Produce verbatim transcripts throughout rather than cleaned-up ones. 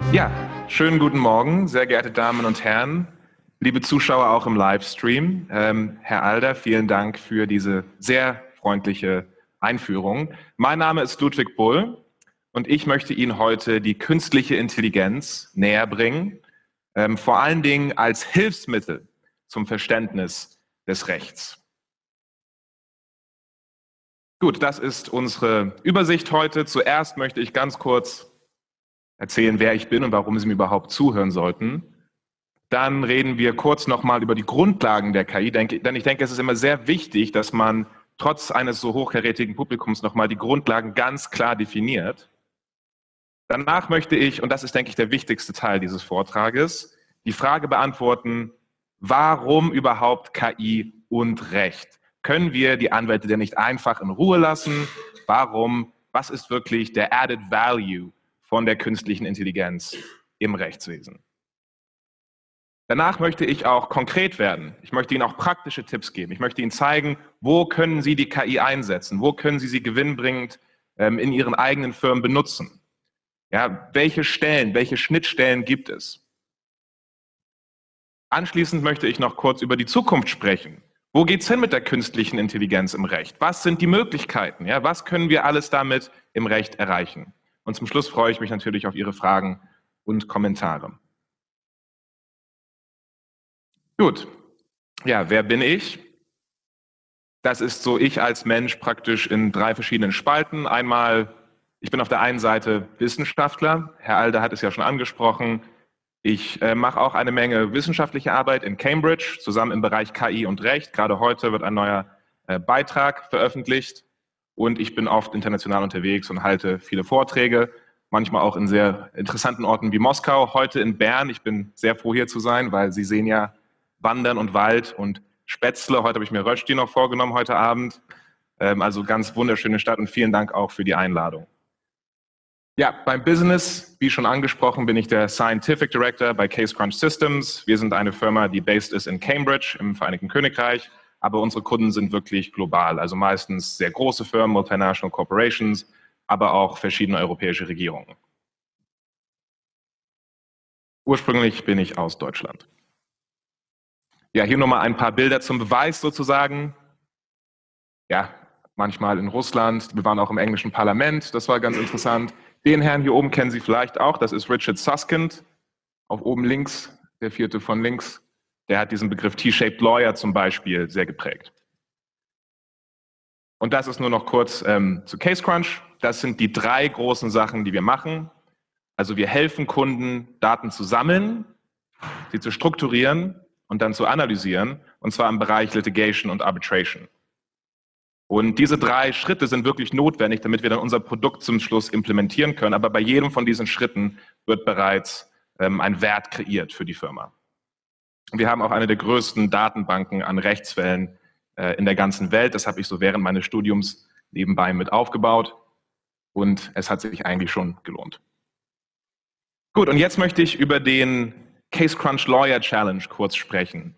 Ja, schönen guten Morgen, sehr geehrte Damen und Herren, liebe Zuschauer auch im Livestream. Ähm, Herr Alder, vielen Dank für diese sehr freundliche Einführung. Mein Name ist Ludwig Bull und ich möchte Ihnen heute die künstliche Intelligenz näher bringen, ähm, vor allen Dingen als Hilfsmittel zum Verständnis des Rechts. Gut, das ist unsere Übersicht heute. Zuerst möchte ich ganz kurz erzählen, wer ich bin und warum Sie mir überhaupt zuhören sollten. Dann reden wir kurz nochmal über die Grundlagen der K I, denn ich denke, es ist immer sehr wichtig, dass man trotz eines so hochkarätigen Publikums nochmal die Grundlagen ganz klar definiert. Danach möchte ich, und das ist, denke ich, der wichtigste Teil dieses Vortrages, die Frage beantworten, warum überhaupt K I und Recht? Können wir die Anwälte denn nicht einfach in Ruhe lassen? Warum? Was ist wirklich der Added Value von der künstlichen Intelligenz im Rechtswesen? Danach möchte ich auch konkret werden. Ich möchte Ihnen auch praktische Tipps geben. Ich möchte Ihnen zeigen, wo können Sie die K I einsetzen? Wo können Sie sie gewinnbringend ähm, in Ihren eigenen Firmen benutzen? Ja, welche Stellen, welche Schnittstellen gibt es? Anschließend möchte ich noch kurz über die Zukunft sprechen. Wo geht es hin mit der künstlichen Intelligenz im Recht? Was sind die Möglichkeiten? Ja, was können wir alles damit im Recht erreichen? Und zum Schluss freue ich mich natürlich auf Ihre Fragen und Kommentare. Gut, ja, wer bin ich? Das ist so ich als Mensch praktisch in drei verschiedenen Spalten. Einmal, ich bin auf der einen Seite Wissenschaftler. Herr Alder hat es ja schon angesprochen. Ich äh, mache auch eine Menge wissenschaftliche Arbeit in Cambridge, zusammen im Bereich K I und Recht. Gerade heute wird ein neuer äh, Beitrag veröffentlicht. Und ich bin oft international unterwegs und halte viele Vorträge, manchmal auch in sehr interessanten Orten wie Moskau. Heute in Bern. Ich bin sehr froh, hier zu sein, weil Sie sehen ja Wandern und Wald und Spätzle. Heute habe ich mir Rösti noch vorgenommen, heute Abend. Ähm, also ganz wunderschöne Stadt und vielen Dank auch für die Einladung. Ja, beim Business, wie schon angesprochen, bin ich der Scientific Director bei CaseCrunch Systems. Wir sind eine Firma, die based ist in Cambridge im Vereinigten Königreich, aber unsere Kunden sind wirklich global, also meistens sehr große Firmen, Multinational Corporations, aber auch verschiedene europäische Regierungen. Ursprünglich bin ich aus Deutschland. Ja, hier nochmal ein paar Bilder zum Beweis sozusagen. Ja, manchmal in Russland. Wir waren auch im englischen Parlament. Das war ganz interessant. Den Herrn hier oben kennen Sie vielleicht auch. Das ist Richard Susskind. Auf oben links, der vierte von links. Der hat diesen Begriff T-Shaped Lawyer zum Beispiel sehr geprägt. Und das ist nur noch kurz ähm, zu CaseCrunch. Das sind die drei großen Sachen, die wir machen. Also wir helfen Kunden, Daten zu sammeln, sie zu strukturieren und dann zu analysieren, und zwar im Bereich Litigation und Arbitration. Und diese drei Schritte sind wirklich notwendig, damit wir dann unser Produkt zum Schluss implementieren können. Aber bei jedem von diesen Schritten wird bereits ähm, ein Wert kreiert für die Firma. Und wir haben auch eine der größten Datenbanken an Rechtsfällen äh, in der ganzen Welt. Das habe ich so während meines Studiums nebenbei mit aufgebaut. Und es hat sich eigentlich schon gelohnt. Gut, und jetzt möchte ich über den CaseCrunch Lawyer Challenge kurz sprechen.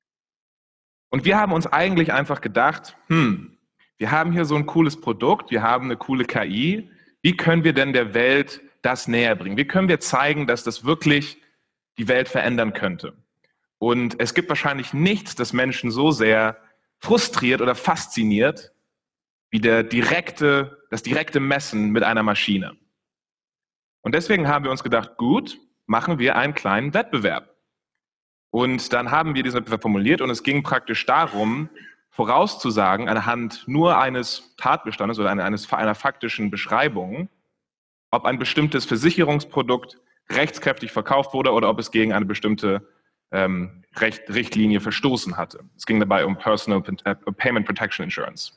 Und wir haben uns eigentlich einfach gedacht, hm, wir haben hier so ein cooles Produkt, wir haben eine coole K I. Wie können wir denn der Welt das näher bringen? Wie können wir zeigen, dass das wirklich die Welt verändern könnte? Und es gibt wahrscheinlich nichts, das Menschen so sehr frustriert oder fasziniert, wie der direkte, das direkte Messen mit einer Maschine. Und deswegen haben wir uns gedacht, gut, machen wir einen kleinen Wettbewerb. Und dann haben wir diesen Wettbewerb formuliert und es ging praktisch darum, vorauszusagen anhand nur eines Tatbestandes oder eines, einer faktischen Beschreibung, ob ein bestimmtes Versicherungsprodukt rechtskräftig verkauft wurde oder ob es gegen eine bestimmte ähm, Recht, Richtlinie verstoßen hatte. Es ging dabei um Personal Payment Protection Insurance.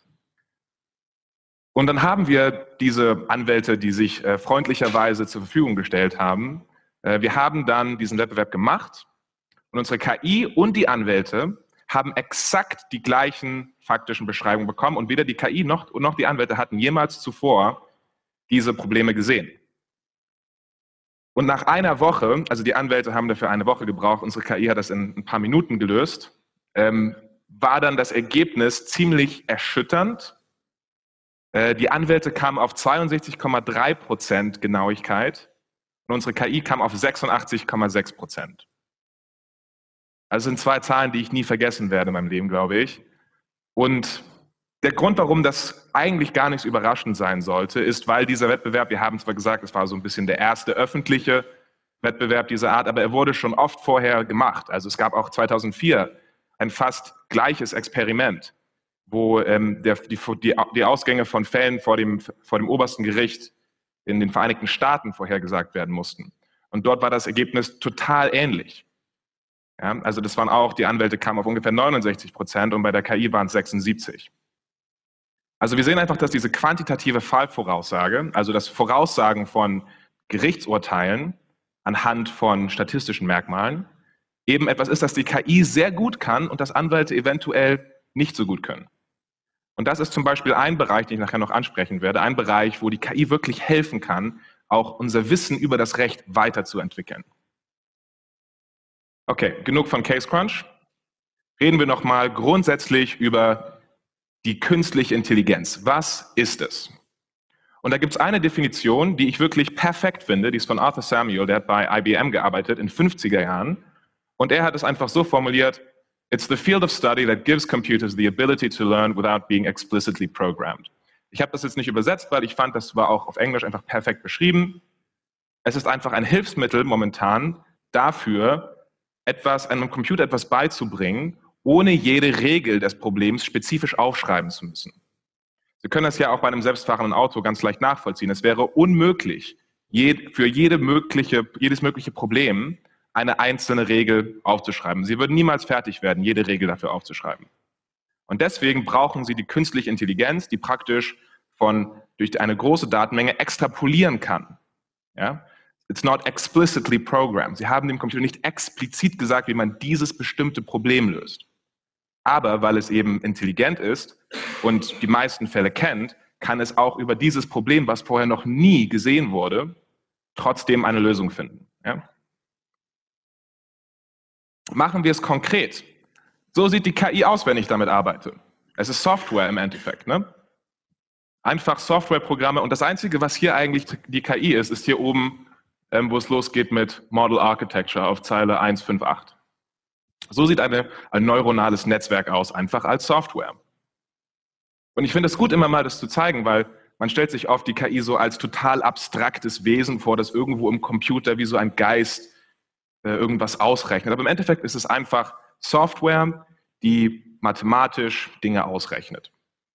Und dann haben wir diese Anwälte, die sich äh, freundlicherweise zur Verfügung gestellt haben. Äh, wir haben dann diesen Wettbewerb gemacht und unsere K I und die Anwälte haben exakt die gleichen faktischen Beschreibungen bekommen und weder die K I noch, noch die Anwälte hatten jemals zuvor diese Probleme gesehen. Und nach einer Woche, also die Anwälte haben dafür eine Woche gebraucht, unsere K I hat das in ein paar Minuten gelöst, ähm, war dann das Ergebnis ziemlich erschütternd. Äh, die Anwälte kamen auf zweiundsechzig Komma drei Prozent Genauigkeit und unsere K I kam auf sechsundachtzig Komma sechs Prozent. Also sind zwei Zahlen, die ich nie vergessen werde in meinem Leben, glaube ich. Und der Grund, warum das eigentlich gar nicht so überraschend sein sollte, ist, weil dieser Wettbewerb, wir haben zwar gesagt, es war so ein bisschen der erste öffentliche Wettbewerb dieser Art, aber er wurde schon oft vorher gemacht. Also es gab auch zweitausendvier ein fast gleiches Experiment, wo ähm, der, die, die, die Ausgänge von Fällen vor dem, vor dem obersten Gericht in den Vereinigten Staaten vorhergesagt werden mussten. Und dort war das Ergebnis total ähnlich. Ja, also das waren auch, die Anwälte kamen auf ungefähr neunundsechzig Prozent und bei der K I waren es sechsundsiebzig. Also wir sehen einfach, dass diese quantitative Fallvoraussage, also das Voraussagen von Gerichtsurteilen anhand von statistischen Merkmalen, eben etwas ist, das die K I sehr gut kann und das Anwälte eventuell nicht so gut können. Und das ist zum Beispiel ein Bereich, den ich nachher noch ansprechen werde, ein Bereich, wo die K I wirklich helfen kann, auch unser Wissen über das Recht weiterzuentwickeln. Okay, genug von Case Crunch. Reden wir nochmal grundsätzlich über die künstliche Intelligenz. Was ist es? Und da gibt es eine Definition, die ich wirklich perfekt finde, die ist von Arthur Samuel, der hat bei I B M gearbeitet in den fünfziger Jahren. Und er hat es einfach so formuliert: It's the field of study that gives computers the ability to learn without being explicitly programmed. Ich habe das jetzt nicht übersetzt, weil ich fand, das war auch auf Englisch einfach perfekt beschrieben. Es ist einfach ein Hilfsmittel momentan dafür, etwas, einem Computer etwas beizubringen, ohne jede Regel des Problems spezifisch aufschreiben zu müssen. Sie können das ja auch bei einem selbstfahrenden Auto ganz leicht nachvollziehen. Es wäre unmöglich, für jede mögliche, jedes mögliche Problem eine einzelne Regel aufzuschreiben. Sie würden niemals fertig werden, jede Regel dafür aufzuschreiben. Und deswegen brauchen Sie die künstliche Intelligenz, die praktisch von, durch eine große Datenmenge extrapolieren kann. Ja? It's not explicitly programmed. Sie haben dem Computer nicht explizit gesagt, wie man dieses bestimmte Problem löst. Aber weil es eben intelligent ist und die meisten Fälle kennt, kann es auch über dieses Problem, was vorher noch nie gesehen wurde, trotzdem eine Lösung finden. Ja? Machen wir es konkret. So sieht die K I aus, wenn ich damit arbeite. Es ist Software im Endeffekt. Ne? Einfach Softwareprogramme. Und das Einzige, was hier eigentlich die K I ist, ist hier oben, ähm, wo es losgeht mit Model Architecture auf Zeile eins fünf acht. So sieht eine, ein neuronales Netzwerk aus, einfach als Software. Und ich finde es gut, immer mal das zu zeigen, weil man stellt sich oft die K I so als total abstraktes Wesen vor, das irgendwo im Computer wie so ein Geist äh, irgendwas ausrechnet. Aber im Endeffekt ist es einfach Software, die mathematisch Dinge ausrechnet.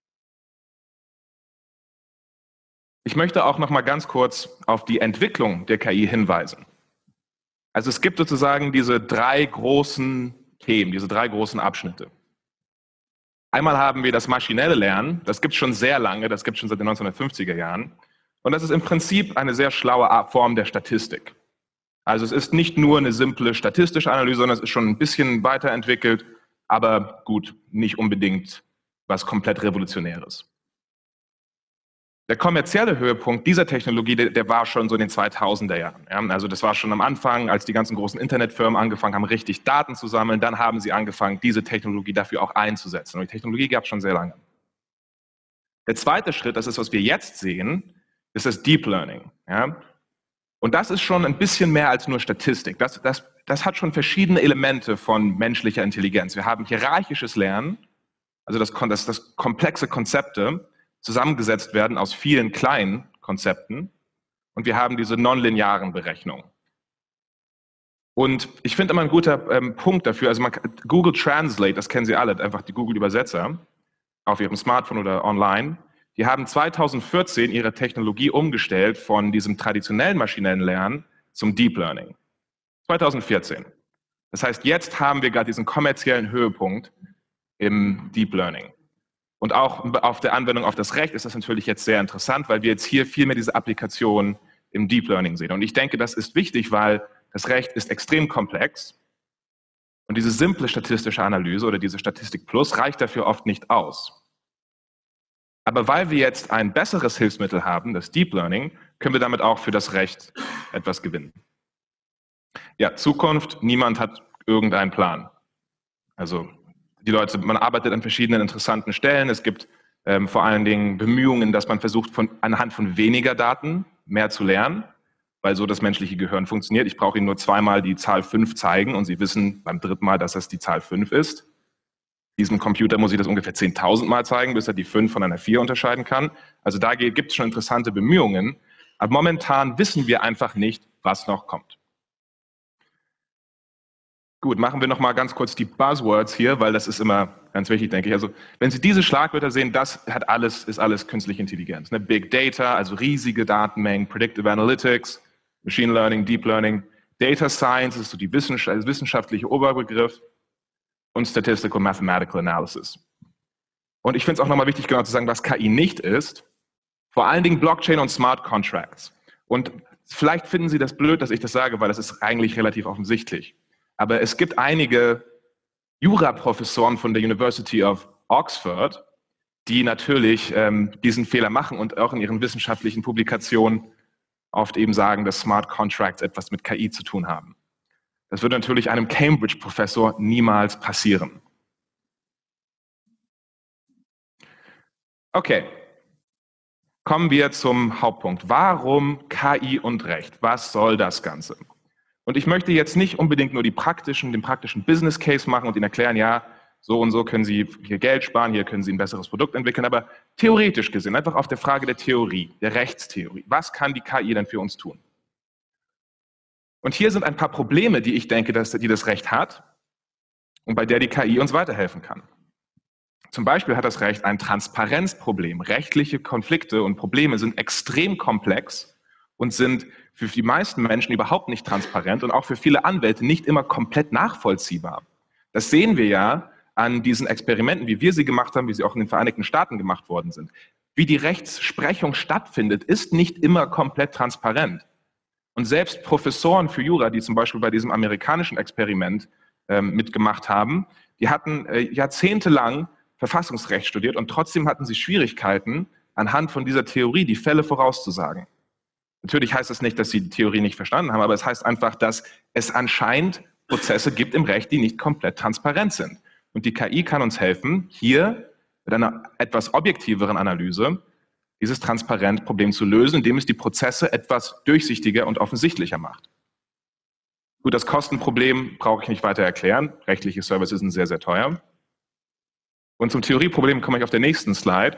Ich möchte auch noch mal ganz kurz auf die Entwicklung der K I hinweisen. Also es gibt sozusagen diese drei großen Themen, diese drei großen Abschnitte. Einmal haben wir das maschinelle Lernen, das gibt es schon sehr lange, das gibt es schon seit den neunzehnhundertfünfziger Jahren. Und das ist im Prinzip eine sehr schlaue Form der Statistik. Also es ist nicht nur eine simple statistische Analyse, sondern es ist schon ein bisschen weiterentwickelt, aber gut, nicht unbedingt was komplett Revolutionäres. Der kommerzielle Höhepunkt dieser Technologie, der, der war schon so in den zweitausender Jahren. Ja? Also das war schon am Anfang, als die ganzen großen Internetfirmen angefangen haben, richtig Daten zu sammeln. Dann haben sie angefangen, diese Technologie dafür auch einzusetzen. Und die Technologie gab es schon sehr lange. Der zweite Schritt, das ist, was wir jetzt sehen, ist das Deep Learning. Ja? Und das ist schon ein bisschen mehr als nur Statistik. Das, das, das hat schon verschiedene Elemente von menschlicher Intelligenz. Wir haben hierarchisches Lernen, also das, das, das komplexe Konzepte, zusammengesetzt werden aus vielen kleinen Konzepten, und wir haben diese nonlinearen Berechnungen. Und ich finde immer ein guter ähm, Punkt dafür, also man, Google Translate, das kennen Sie alle, einfach die Google-Übersetzer auf Ihrem Smartphone oder online, die haben zweitausendvierzehn ihre Technologie umgestellt von diesem traditionellen maschinellen Lernen zum Deep Learning. zweitausendvierzehn. Das heißt, jetzt haben wir gerade diesen kommerziellen Höhepunkt im Deep Learning. Und auch auf der Anwendung auf das Recht ist das natürlich jetzt sehr interessant, weil wir jetzt hier viel mehr diese Applikation im Deep Learning sehen. Und ich denke, das ist wichtig, weil das Recht ist extrem komplex und diese simple statistische Analyse oder diese Statistik Plus reicht dafür oft nicht aus. Aber weil wir jetzt ein besseres Hilfsmittel haben, das Deep Learning, können wir damit auch für das Recht etwas gewinnen. Ja, Zukunft, niemand hat irgendeinen Plan. Also die Leute, man arbeitet an verschiedenen interessanten Stellen. Es gibt ähm, vor allen Dingen Bemühungen, dass man versucht, von, anhand von weniger Daten mehr zu lernen. weil so das menschliche Gehirn funktioniert. Ich brauche Ihnen nur zweimal die Zahl fünf zeigen und Sie wissen beim dritten Mal, dass das die Zahl fünf ist. Diesem Computer muss ich das ungefähr zehntausend Mal zeigen, bis er die fünf von einer vier unterscheiden kann. Also da gibt es schon interessante Bemühungen. Aber momentan wissen wir einfach nicht, was noch kommt. Gut, machen wir noch mal ganz kurz die Buzzwords hier, weil das ist immer ganz wichtig, denke ich. Also wenn Sie diese Schlagwörter sehen, das hat alles, ist alles künstliche Intelligenz. Ne? Big Data, also riesige Datenmengen, Predictive Analytics, Machine Learning, Deep Learning, Data Science ist so die Wissenschaft, also wissenschaftliche Oberbegriff und Statistical Mathematical Analysis. Und ich finde es auch nochmal wichtig, genau zu sagen, was K I nicht ist. Vor allen Dingen Blockchain und Smart Contracts. Und vielleicht finden Sie das blöd, dass ich das sage, weil das ist eigentlich relativ offensichtlich. Aber es gibt einige Juraprofessoren von der University of Oxford, die natürlich ähm, diesen Fehler machen und auch in ihren wissenschaftlichen Publikationen oft eben sagen, dass Smart Contracts etwas mit K I zu tun haben. Das würde natürlich einem Cambridge-Professor niemals passieren. Okay, kommen wir zum Hauptpunkt. Warum K I und Recht? Was soll das Ganze? Und ich möchte jetzt nicht unbedingt nur die praktischen, den praktischen Business Case machen und Ihnen erklären, ja, so und so können Sie hier Geld sparen, hier können Sie ein besseres Produkt entwickeln, aber theoretisch gesehen, einfach auf der Frage der Theorie, der Rechtstheorie. Was kann die K I denn für uns tun? Und hier sind ein paar Probleme, die ich denke, dass die das Recht hat und bei der die K I uns weiterhelfen kann. Zum Beispiel hat das Recht ein Transparenzproblem. Rechtliche Konflikte und Probleme sind extrem komplex und sind für die meisten Menschen überhaupt nicht transparent und auch für viele Anwälte nicht immer komplett nachvollziehbar. Das sehen wir ja an diesen Experimenten, wie wir sie gemacht haben, wie sie auch in den Vereinigten Staaten gemacht worden sind. Wie die Rechtsprechung stattfindet, ist nicht immer komplett transparent. Und selbst Professoren für Jura, die zum Beispiel bei diesem amerikanischen Experiment ähm, mitgemacht haben, die hatten äh, jahrzehntelang Verfassungsrecht studiert und trotzdem hatten sie Schwierigkeiten, anhand von dieser Theorie die Fälle vorauszusagen. Natürlich heißt das nicht, dass sie die Theorie nicht verstanden haben, aber es heißt einfach, dass es anscheinend Prozesse gibt im Recht, die nicht komplett transparent sind. Und die K I kann uns helfen, hier mit einer etwas objektiveren Analyse dieses Transparenzproblem zu lösen, indem es die Prozesse etwas durchsichtiger und offensichtlicher macht. Gut, das Kostenproblem brauche ich nicht weiter erklären. Rechtliche Services sind sehr, sehr teuer. Und zum Theorieproblem komme ich auf der nächsten Slide.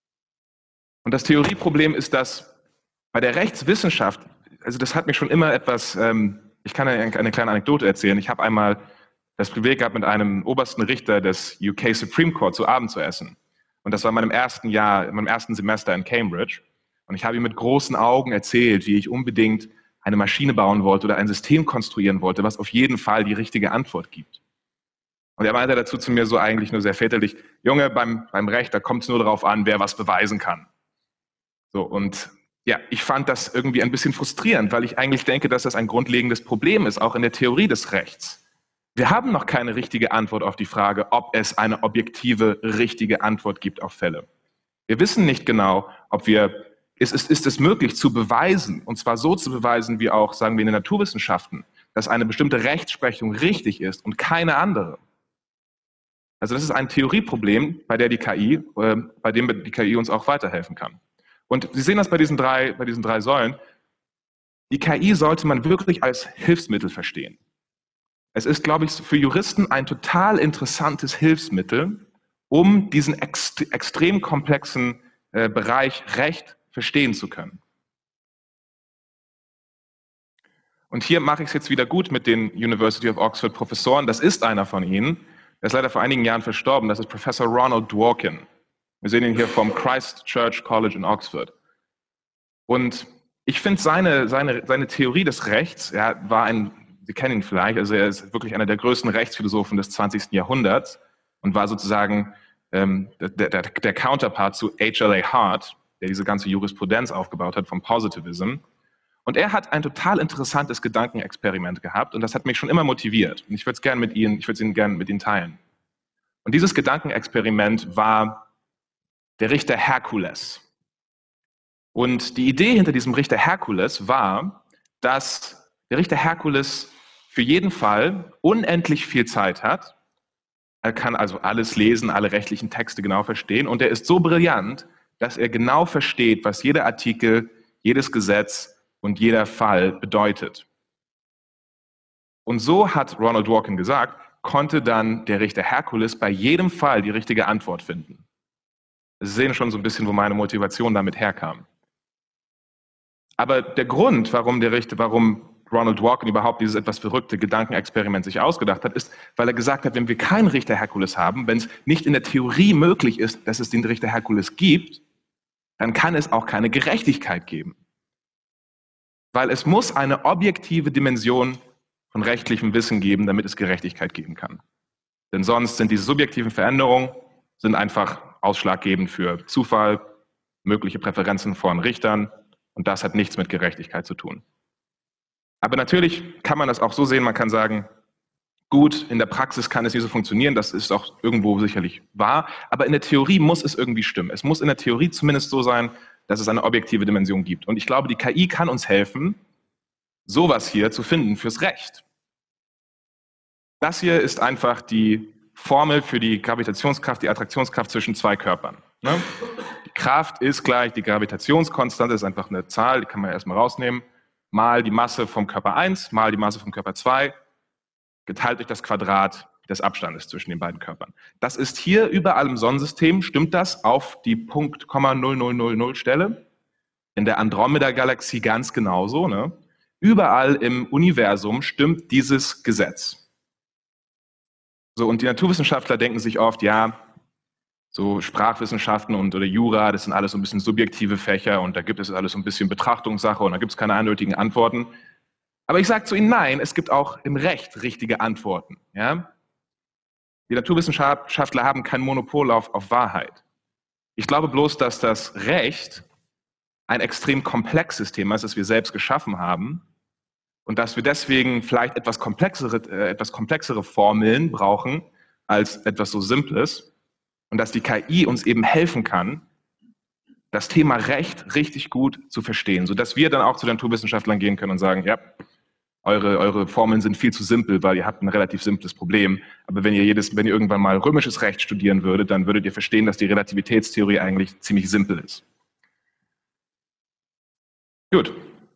Und das Theorieproblem ist, dass bei der Rechtswissenschaft, also das hat mich schon immer etwas, ähm, ich kann eine, eine kleine Anekdote erzählen. Ich habe einmal das Privileg gehabt, mit einem obersten Richter des U K Supreme Court zu Abend zu essen. Und das war in meinem ersten Jahr, in meinem ersten Semester in Cambridge. Und ich habe ihm mit großen Augen erzählt, wie ich unbedingt eine Maschine bauen wollte oder ein System konstruieren wollte, was auf jeden Fall die richtige Antwort gibt. Und er meinte dazu zu mir so eigentlich nur sehr väterlich, Junge, beim, beim Recht, da kommt es nur darauf an, wer was beweisen kann. So, und ja, ich fand das irgendwie ein bisschen frustrierend, weil ich eigentlich denke, dass das ein grundlegendes Problem ist, auch in der Theorie des Rechts. Wir haben noch keine richtige Antwort auf die Frage, ob es eine objektive, richtige Antwort gibt auf Fälle. Wir wissen nicht genau, ob wir, ist, ist, ist es möglich zu beweisen, und zwar so zu beweisen, wie auch, sagen wir, in den Naturwissenschaften, dass eine bestimmte Rechtsprechung richtig ist und keine andere. Also das ist ein Theorieproblem, bei der die K I, äh, bei dem die K I uns auch weiterhelfen kann. Und Sie sehen das bei diesen drei, bei diesen drei Säulen. Die K I sollte man wirklich als Hilfsmittel verstehen. Es ist, glaube ich, für Juristen ein total interessantes Hilfsmittel, um diesen ext extrem komplexen äh, Bereich Recht verstehen zu können. Und hier mache ich es jetzt wieder gut mit den University of Oxford Professoren. Das ist einer von ihnen. Der ist leider vor einigen Jahren verstorben. Das ist Professor Ronald Dworkin. Wir sehen ihn hier vom Christ Church College in Oxford. Und ich finde seine, seine, seine Theorie des Rechts, er war ein, Sie kennen ihn vielleicht, also er ist wirklich einer der größten Rechtsphilosophen des zwanzigsten Jahrhunderts und war sozusagen ähm, der, der, der Counterpart zu H L A Hart, der diese ganze Jurisprudenz aufgebaut hat vom Positivism. Und er hat ein total interessantes Gedankenexperiment gehabt und das hat mich schon immer motiviert. Und ich würde es gerne mit Ihnen, ich würde es Ihnen gerne mit Ihnen teilen. Und dieses Gedankenexperiment war der Richter Herkules. Und die Idee hinter diesem Richter Herkules war, dass der Richter Herkules für jeden Fall unendlich viel Zeit hat. Er kann also alles lesen, alle rechtlichen Texte genau verstehen. Und er ist so brillant, dass er genau versteht, was jeder Artikel, jedes Gesetz und jeder Fall bedeutet. Und so hat Ronald Dworkin gesagt, konnte dann der Richter Hercules bei jedem Fall die richtige Antwort finden. Sie sehen schon so ein bisschen, wo meine Motivation damit herkam. Aber der Grund, warum der Richter, warum Ronald Dworkin überhaupt dieses etwas verrückte Gedankenexperiment sich ausgedacht hat, ist, weil er gesagt hat, wenn wir keinen Richter Hercules haben, wenn es nicht in der Theorie möglich ist, dass es den Richter Hercules gibt, dann kann es auch keine Gerechtigkeit geben. Weil es muss eine objektive Dimension von rechtlichem Wissen geben, damit es Gerechtigkeit geben kann. Denn sonst sind diese subjektiven Veränderungen sind einfach ausschlaggebend für Zufall, mögliche Präferenzen von Richtern, und das hat nichts mit Gerechtigkeit zu tun. Aber natürlich kann man das auch so sehen, man kann sagen, gut, in der Praxis kann es nicht so funktionieren, das ist auch irgendwo sicherlich wahr, aber in der Theorie muss es irgendwie stimmen. Es muss in der Theorie zumindest so sein, dass es eine objektive Dimension gibt. Und ich glaube, die K I kann uns helfen, sowas hier zu finden fürs Recht. Das hier ist einfach die Formel für die Gravitationskraft, die Attraktionskraft zwischen zwei Körpern. Ne? Die Kraft ist gleich die Gravitationskonstante, ist einfach eine Zahl, die kann man erstmal rausnehmen, mal die Masse vom Körper eins, mal die Masse vom Körper zwei, geteilt durch das Quadrat des Abstandes zwischen den beiden Körpern. Das ist hier überall im Sonnensystem, stimmt das auf die Punkt Komma null null null null Stelle, in der Andromeda-Galaxie ganz genauso. Ne? Überall im Universum stimmt dieses Gesetz. So, und die Naturwissenschaftler denken sich oft, ja, so Sprachwissenschaften und oder Jura, das sind alles so ein bisschen subjektive Fächer und da gibt es alles so ein bisschen Betrachtungssache und da gibt es keine eindeutigen Antworten. Aber ich sage zu Ihnen, nein, es gibt auch im Recht richtige Antworten. Ja? Die Naturwissenschaftler haben kein Monopol auf, auf Wahrheit. Ich glaube bloß, dass das Recht ein extrem komplexes Thema ist, das wir selbst geschaffen haben und dass wir deswegen vielleicht etwas komplexere, äh, etwas komplexere Formeln brauchen als etwas so Simples. Und dass die K I uns eben helfen kann, das Thema Recht richtig gut zu verstehen, sodass wir dann auch zu den Naturwissenschaftlern gehen können und sagen, ja, eure, eure Formeln sind viel zu simpel, weil ihr habt ein relativ simples Problem. Aber wenn ihr, jedes, wenn ihr irgendwann mal römisches Recht studieren würdet, dann würdet ihr verstehen, dass die Relativitätstheorie eigentlich ziemlich simpel ist. Gut.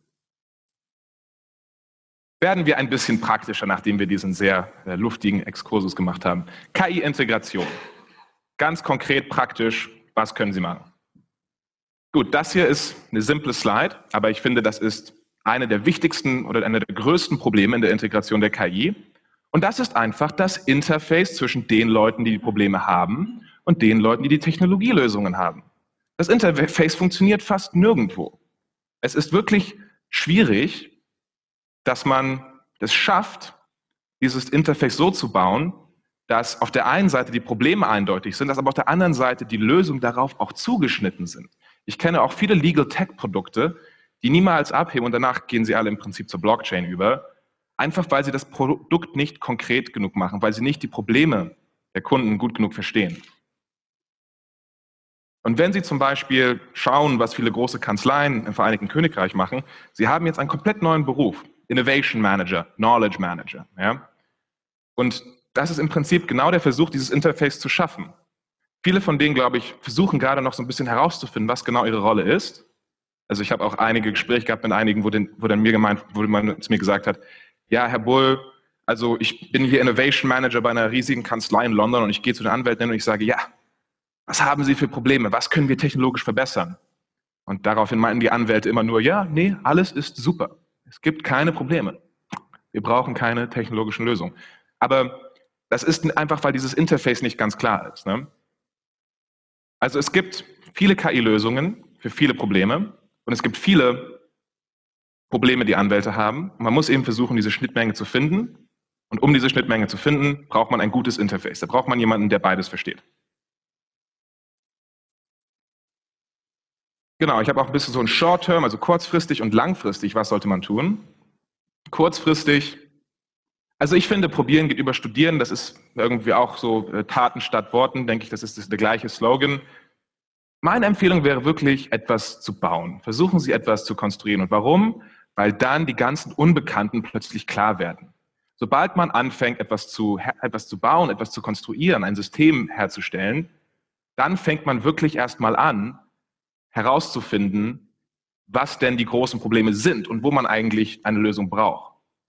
Werden wir ein bisschen praktischer, nachdem wir diesen sehr äh, luftigen Exkursus gemacht haben. K I-Integration. Ganz konkret, praktisch, was können Sie machen? Gut, das hier ist eine simple Slide, aber ich finde, das ist eine der wichtigsten oder eine der größten Probleme in der Integration der K I. Und das ist einfach das Interface zwischen den Leuten, die die Probleme haben und den Leuten, die die Technologielösungen haben. Das Interface funktioniert fast nirgendwo. Es ist wirklich schwierig, dass man es schafft, dieses Interface so zu bauen, dass auf der einen Seite die Probleme eindeutig sind, dass aber auf der anderen Seite die Lösungen darauf auch zugeschnitten sind. Ich kenne auch viele Legal Tech Produkte, die niemals abheben und danach gehen sie alle im Prinzip zur Blockchain über, einfach weil sie das Produkt nicht konkret genug machen, weil sie nicht die Probleme der Kunden gut genug verstehen. Und wenn Sie zum Beispiel schauen, was viele große Kanzleien im Vereinigten Königreich machen, sie haben jetzt einen komplett neuen Beruf, Innovation Manager, Knowledge Manager. Ja? Und das ist im Prinzip genau der Versuch, dieses Interface zu schaffen. Viele von denen, glaube ich, versuchen gerade noch so ein bisschen herauszufinden, was genau ihre Rolle ist. Also ich habe auch einige Gespräche gehabt mit einigen, wo, den, wo dann mir gemeint, wo man zu mir gesagt hat, ja, Herr Bull, also ich bin hier Innovation Manager bei einer riesigen Kanzlei in London und ich gehe zu den Anwälten und ich sage, ja, was haben Sie für Probleme? Was können wir technologisch verbessern? Und daraufhin meinten die Anwälte immer nur, ja, nee, alles ist super. Es gibt keine Probleme. Wir brauchen keine technologischen Lösungen. Aber das ist einfach, weil dieses Interface nicht ganz klar ist. Ne? Also es gibt viele K I-Lösungen für viele Probleme und es gibt viele Probleme, die Anwälte haben. Und man muss eben versuchen, diese Schnittmenge zu finden. Und um diese Schnittmenge zu finden, braucht man ein gutes Interface. Da braucht man jemanden, der beides versteht. Genau, ich habe auch ein bisschen so ein Short-Term, also kurzfristig und langfristig, was sollte man tun? Kurzfristig, also ich finde, probieren geht über studieren, das ist irgendwie auch so äh, Taten statt Worten, denke ich, das ist, das ist der gleiche Slogan. Meine Empfehlung wäre wirklich, etwas zu bauen. Versuchen Sie, etwas zu konstruieren. Und warum? Weil dann die ganzen Unbekannten plötzlich klar werden. Sobald man anfängt, etwas zu, etwas zu bauen, etwas zu konstruieren, ein System herzustellen, dann fängt man wirklich erstmal an, herauszufinden, was denn die großen Probleme sind und wo man eigentlich eine Lösung braucht.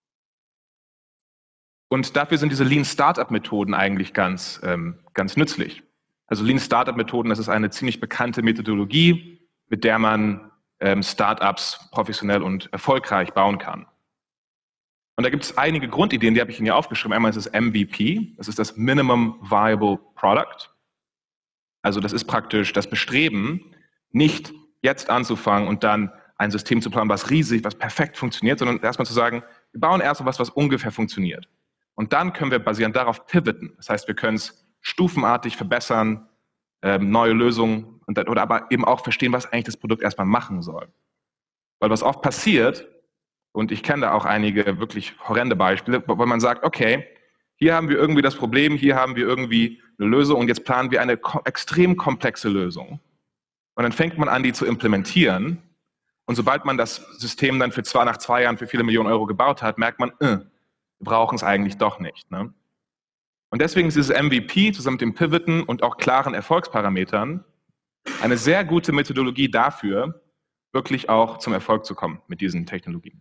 Und dafür sind diese Lean Startup Methoden eigentlich ganz, ähm, ganz nützlich. Also Lean Startup Methoden, das ist eine ziemlich bekannte Methodologie, mit der man ähm, Startups professionell und erfolgreich bauen kann. Und da gibt es einige Grundideen, die habe ich Ihnen hier aufgeschrieben. Einmal ist es M V P, das ist das Minimum Viable Product. Also das ist praktisch das Bestreben, nicht jetzt anzufangen und dann ein System zu planen, was riesig, was perfekt funktioniert, sondern erstmal zu sagen, wir bauen erst mal was, was ungefähr funktioniert. Und dann können wir basierend darauf pivoten. Das heißt, wir können es stufenartig verbessern, ähm, neue Lösungen und, oder aber eben auch verstehen, was eigentlich das Produkt erstmal machen soll. Weil was oft passiert, und ich kenne da auch einige wirklich horrende Beispiele, wo man sagt, okay, hier haben wir irgendwie das Problem, hier haben wir irgendwie eine Lösung und jetzt planen wir eine ko- extrem komplexe Lösung. Und dann fängt man an, die zu implementieren. Und sobald man das System dann für zwei, nach zwei Jahren für viele Millionen Euro gebaut hat, merkt man, äh, wir brauchen es eigentlich doch nicht. Ne? Und deswegen ist dieses M V P zusammen mit dem Pivoten und auch klaren Erfolgsparametern eine sehr gute Methodologie dafür, wirklich auch zum Erfolg zu kommen mit diesen Technologien.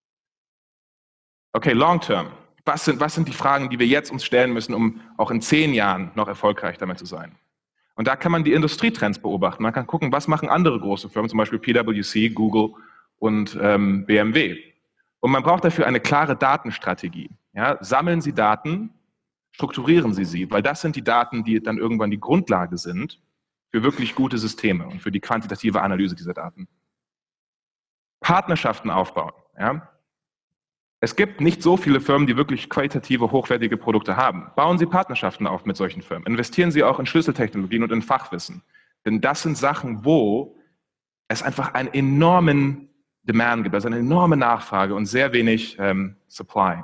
Okay, long term. Was sind, was sind die Fragen, die wir jetzt uns stellen müssen, um auch in zehn Jahren noch erfolgreich damit zu sein? Und da kann man die Industrietrends beobachten. Man kann gucken, was machen andere große Firmen, zum Beispiel P W C, Google und ähm, B M W. Und man braucht dafür eine klare Datenstrategie. Ja, sammeln Sie Daten, strukturieren Sie sie, weil das sind die Daten, die dann irgendwann die Grundlage sind für wirklich gute Systeme und für die quantitative Analyse dieser Daten. Partnerschaften aufbauen. Ja. Es gibt nicht so viele Firmen, die wirklich qualitative, hochwertige Produkte haben. Bauen Sie Partnerschaften auf mit solchen Firmen. Investieren Sie auch in Schlüsseltechnologien und in Fachwissen. Denn das sind Sachen, wo es einfach einen enormen Demand gibt, also eine enorme Nachfrage und sehr wenig ähm, Supply.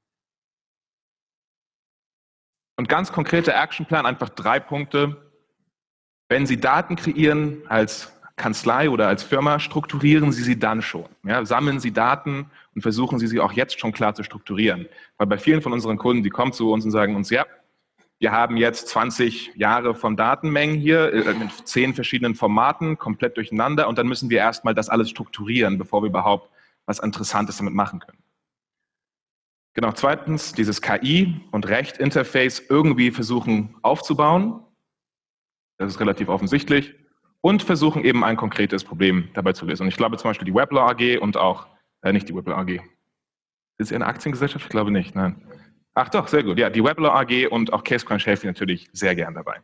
Und ganz konkreter Actionplan, einfach drei Punkte. Wenn Sie Daten kreieren als Kanzlei oder als Firma, strukturieren Sie sie dann schon. Ja, sammeln Sie Daten und versuchen Sie sie auch jetzt schon klar zu strukturieren. Weil bei vielen von unseren Kunden, die kommen zu uns und sagen uns, ja, wir haben jetzt zwanzig Jahre von Datenmengen hier, in zehn verschiedenen Formaten, komplett durcheinander und dann müssen wir erstmal das alles strukturieren, bevor wir überhaupt was Interessantes damit machen können. Genau, zweitens, dieses K I- und Recht-Interface irgendwie versuchen aufzubauen. Das ist relativ offensichtlich. Und versuchen eben ein konkretes Problem dabei zu lösen. Und ich glaube zum Beispiel die Weblaw A G und auch, äh, nicht die Weblaw A G. Ist sie eine Aktiengesellschaft? Ich glaube nicht, nein. Ach doch, sehr gut. Ja, die Weblaw A G und auch CaseCrunch helfen natürlich sehr gern dabei.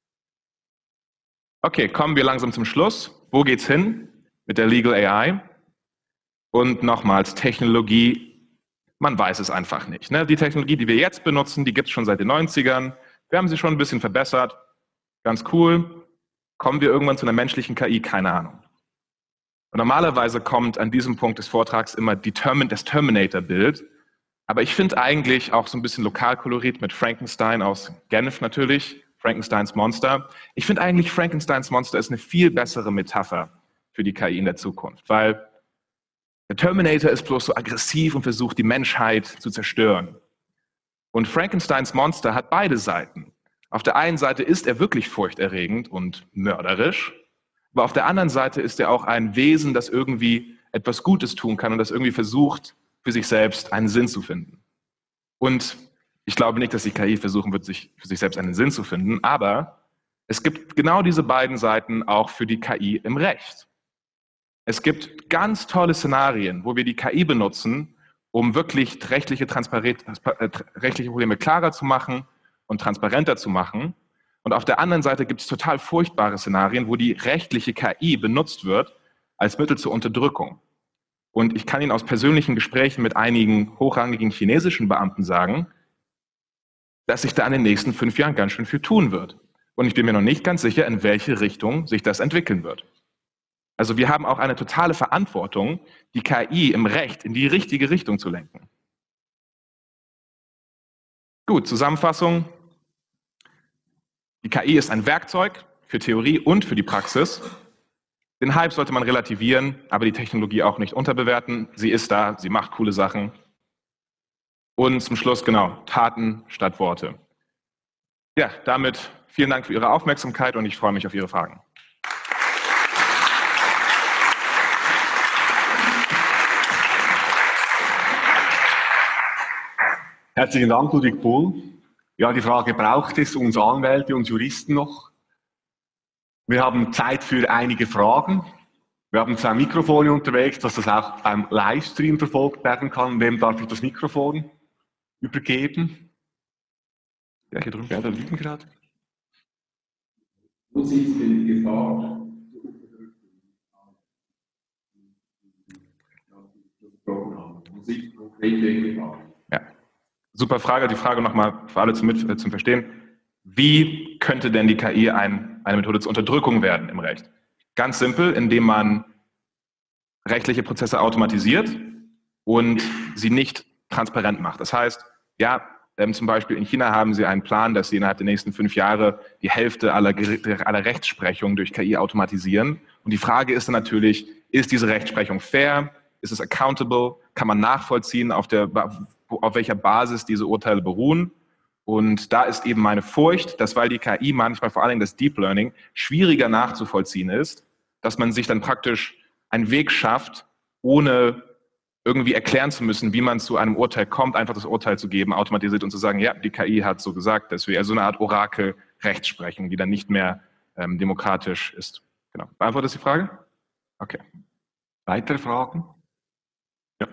Okay, kommen wir langsam zum Schluss. Wo geht's hin mit der Legal A I? Und nochmals, Technologie, man weiß es einfach nicht. Ne? Die Technologie, die wir jetzt benutzen, die gibt es schon seit den neunzigern. Wir haben sie schon ein bisschen verbessert. Ganz cool. Kommen wir irgendwann zu einer menschlichen K I? Keine Ahnung. Und normalerweise kommt an diesem Punkt des Vortrags immer Determin- das Terminator-Bild. Aber ich finde eigentlich auch so ein bisschen Lokalkolorit mit Frankenstein aus Genf natürlich, Frankensteins Monster. Ich finde eigentlich Frankensteins Monster ist eine viel bessere Metapher für die K I in der Zukunft, weil der Terminator ist bloß so aggressiv und versucht, die Menschheit zu zerstören. Und Frankensteins Monster hat beide Seiten. Auf der einen Seite ist er wirklich furchterregend und mörderisch, aber auf der anderen Seite ist er auch ein Wesen, das irgendwie etwas Gutes tun kann und das irgendwie versucht, für sich selbst einen Sinn zu finden. Und ich glaube nicht, dass die K I versuchen wird, sich für sich selbst einen Sinn zu finden, aber es gibt genau diese beiden Seiten auch für die K I im Recht. Es gibt ganz tolle Szenarien, wo wir die K I benutzen, um wirklich rechtliche, äh, rechtliche Probleme klarer zu machen und transparenter zu machen. Und auf der anderen Seite gibt es total furchtbare Szenarien, wo die rechtliche K I benutzt wird als Mittel zur Unterdrückung. Und ich kann Ihnen aus persönlichen Gesprächen mit einigen hochrangigen chinesischen Beamten sagen, dass sich da in den nächsten fünf Jahren ganz schön viel tun wird. Und ich bin mir noch nicht ganz sicher, in welche Richtung sich das entwickeln wird. Also wir haben auch eine totale Verantwortung, die K I im Recht in die richtige Richtung zu lenken. Gut, Zusammenfassung. Die K I ist ein Werkzeug für Theorie und für die Praxis. Den Hype sollte man relativieren, aber die Technologie auch nicht unterbewerten. Sie ist da, sie macht coole Sachen. Und zum Schluss, genau, Taten statt Worte. Ja, damit vielen Dank für Ihre Aufmerksamkeit und ich freue mich auf Ihre Fragen. Herzlichen Dank, Ludwig Pohl. Ja, die Frage, braucht es uns Anwälte und Juristen noch? Wir haben Zeit für einige Fragen. Wir haben zwei Mikrofone unterwegs, dass das auch beim Livestream verfolgt werden kann. Wem darf ich das Mikrofon übergeben? Ja, hier drüben, ja, da liegen gerade. Wo sieht denn die Gefahr? Ja, super Frage. Die Frage nochmal für alle zum, Mit zum Verstehen. Wie könnte denn die K I ein, eine Methode zur Unterdrückung werden im Recht? Ganz simpel, indem man rechtliche Prozesse automatisiert und sie nicht transparent macht. Das heißt, ja, ähm, zum Beispiel in China haben sie einen Plan, dass sie innerhalb der nächsten fünf Jahre die Hälfte aller, aller Rechtsprechung durch K I automatisieren. Und die Frage ist dann natürlich, ist diese Rechtsprechung fair? Ist es accountable? Kann man nachvollziehen, auf, der, auf welcher Basis diese Urteile beruhen? Und da ist eben meine Furcht, dass weil die K I manchmal, vor allem das Deep Learning, schwieriger nachzuvollziehen ist, dass man sich dann praktisch einen Weg schafft, ohne irgendwie erklären zu müssen, wie man zu einem Urteil kommt, einfach das Urteil zu geben, automatisiert und zu sagen, ja, die K I hat so gesagt, deswegen also eine Art Orakel-Rechtsprechung, die dann nicht mehr ähm, demokratisch ist. Genau. Beantwortet das die Frage? Okay. Weitere Fragen? Ja.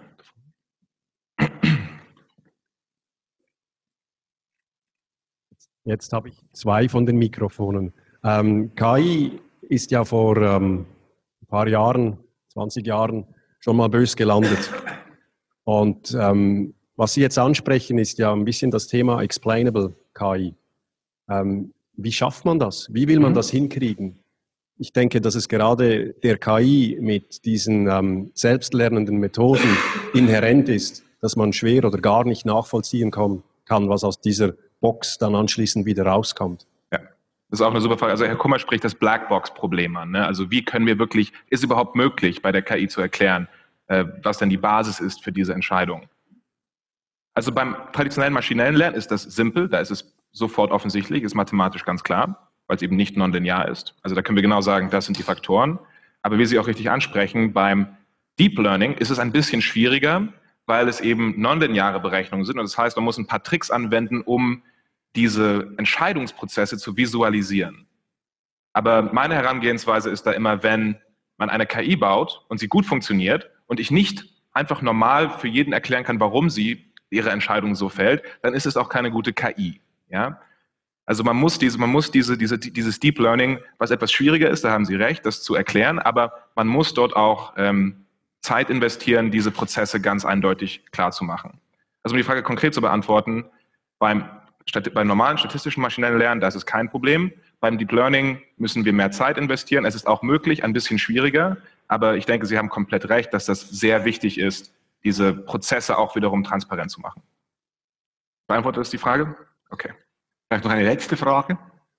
Jetzt habe ich zwei von den Mikrofonen. Ähm, K I ist ja vor ähm, ein paar Jahren, zwanzig Jahren, schon mal bös gelandet. Und ähm, was Sie jetzt ansprechen, ist ja ein bisschen das Thema Explainable K I. Ähm, wie schafft man das? Wie will man das hinkriegen? Ich denke, dass es gerade der K I mit diesen ähm, selbstlernenden Methoden inhärent ist, dass man schwer oder gar nicht nachvollziehen kann, kann, was aus dieser Box dann anschließend wieder rauskommt. Ja, das ist auch eine super Frage. Also Herr Kummer spricht das Blackbox-Problem an. Ne? Also wie können wir wirklich, ist überhaupt möglich, bei der K I zu erklären, äh, was denn die Basis ist für diese Entscheidung? Also beim traditionellen maschinellen Lernen ist das simpel, da ist es sofort offensichtlich, ist mathematisch ganz klar, weil es eben nicht nonlinear ist. Also da können wir genau sagen, das sind die Faktoren. Aber wie Sie auch richtig ansprechen, beim Deep Learning ist es ein bisschen schwieriger, weil es eben nonlineare Berechnungen sind. Und das heißt, man muss ein paar Tricks anwenden, um diese Entscheidungsprozesse zu visualisieren. Aber meine Herangehensweise ist da immer, wenn man eine K I baut und sie gut funktioniert und ich nicht einfach normal für jeden erklären kann, warum sie ihre Entscheidung so fällt, dann ist es auch keine gute K I. Ja? Also man muss, diese, man muss diese, diese, dieses Deep Learning, was etwas schwieriger ist, da haben Sie recht, das zu erklären, aber man muss dort auch ähm, Zeit investieren, diese Prozesse ganz eindeutig klar zu machen. Also um die Frage konkret zu beantworten, beim, beim normalen statistischen maschinellen Lernen, da ist es kein Problem. Beim Deep Learning müssen wir mehr Zeit investieren. Es ist auch möglich, ein bisschen schwieriger, aber ich denke, Sie haben komplett recht, dass das sehr wichtig ist, diese Prozesse auch wiederum transparent zu machen. Beantwortet das die Frage? Okay. Vielleicht noch eine letzte Frage?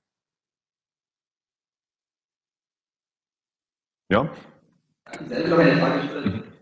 Ja? Ich selber noch eine Frage stellen. Mhm.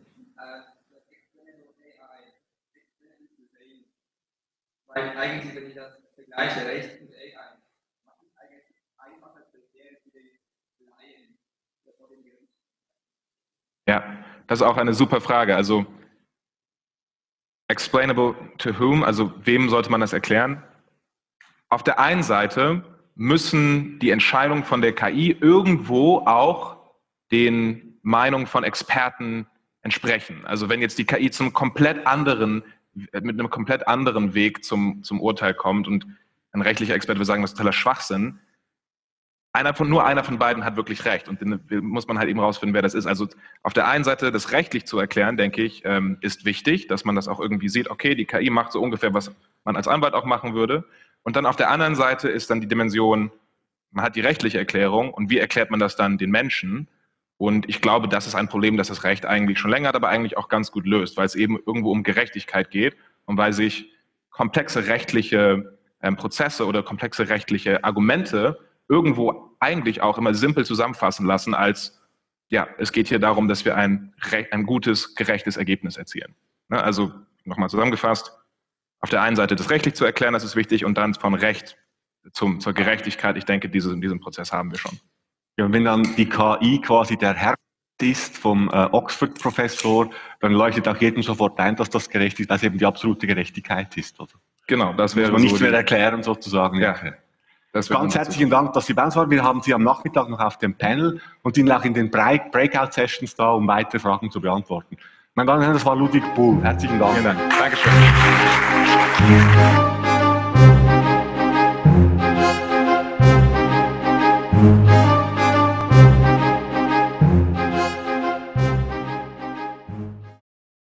Weil eigentlich, wenn ich das vergleiche, Recht und A I, macht es eigentlich einfacher zu erklären für die Laien vor dem Gericht. Ja, das ist auch eine super Frage. Also, explainable to whom, also wem sollte man das erklären? Auf der einen Seite müssen die Entscheidungen von der K I irgendwo auch den Meinungen von Experten entsprechen. Also wenn jetzt die K I zum komplett anderen, mit einem komplett anderen Weg zum, zum Urteil kommt und ein rechtlicher Experte würde sagen, das ist totaler Schwachsinn, einer von, nur einer von beiden hat wirklich recht und dann muss man halt eben rausfinden, wer das ist. Also auf der einen Seite das rechtlich zu erklären, denke ich, ist wichtig, dass man das auch irgendwie sieht, okay, die K I macht so ungefähr, was man als Anwalt auch machen würde. Und dann auf der anderen Seite ist dann die Dimension, man hat die rechtliche Erklärung und wie erklärt man das dann den Menschen? Und ich glaube, das ist ein Problem, das das Recht eigentlich schon länger hat, aber eigentlich auch ganz gut löst, weil es eben irgendwo um Gerechtigkeit geht und weil sich komplexe rechtliche ähm, Prozesse oder komplexe rechtliche Argumente irgendwo eigentlich auch immer simpel zusammenfassen lassen als, ja, es geht hier darum, dass wir ein, ein gutes, gerechtes Ergebnis erzielen. Ne? Also nochmal zusammengefasst, auf der einen Seite das rechtlich zu erklären, das ist wichtig, und dann vom Recht zum, zur Gerechtigkeit, ich denke, diese, diesen Prozess haben wir schon. Ja, und wenn dann die K I quasi der Herr ist vom äh, Oxford-Professor, dann leuchtet auch jedem sofort ein, dass das gerecht ist, dass eben die absolute Gerechtigkeit ist. Oder? Genau, das wäre Muss man so nicht mehr die- erklären sozusagen. Ja. Okay. Das wäre Ganz nochmal herzlichen Dank, dass Sie bei uns waren. Wir haben Sie am Nachmittag noch auf dem Panel und sind auch in den Break- Breakout-Sessions da, um weitere Fragen zu beantworten. Meine Damen und Herren, das war Ludwig Buhl. Herzlichen Dank. Vielen Dank. Dankeschön.